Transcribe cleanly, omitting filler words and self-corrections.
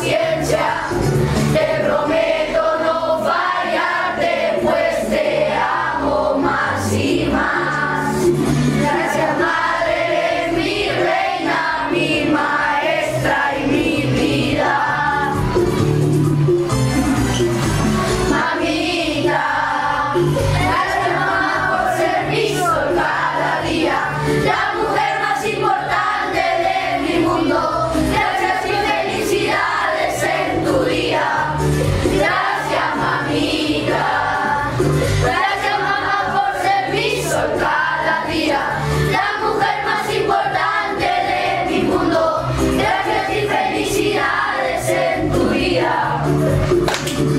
paciencia. Te prometo no fallarte, pues te amo más y más. Gracias, madre, eres mi reina, mi maestra y mi vida. Mamita, gracias mamá por ser mi sol cada día, la mujer más importante de mi mundo. Gracias y felicidades en tu día. Gracias mamita, gracias mamá por ser mi sol cada día, la mujer más importante de mi mundo. Gracias y felicidades en tu día.